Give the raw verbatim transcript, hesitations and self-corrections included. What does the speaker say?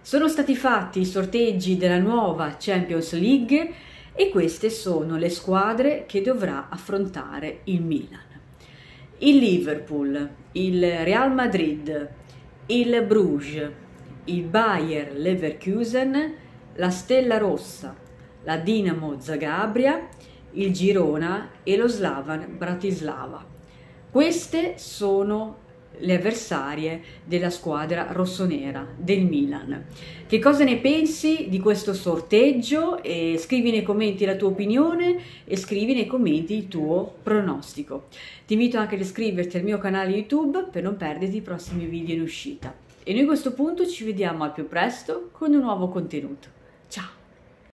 Sono stati fatti i sorteggi della nuova Champions League e queste sono le squadre che dovrà affrontare il Milan. Il Liverpool, il Real Madrid, il Bruges, il Bayer Leverkusen, la Stella Rossa, la Dinamo Zagabria, il Girona e lo Slavan Bratislava. Queste sono le avversarie della squadra rossonera del Milan. Che cosa ne pensi di questo sorteggio? E scrivi nei commenti la tua opinione e scrivi nei commenti il tuo pronostico. Ti invito anche ad iscriverti al mio canale YouTube per non perderti i prossimi video in uscita. E noi a questo punto ci vediamo al più presto con un nuovo contenuto.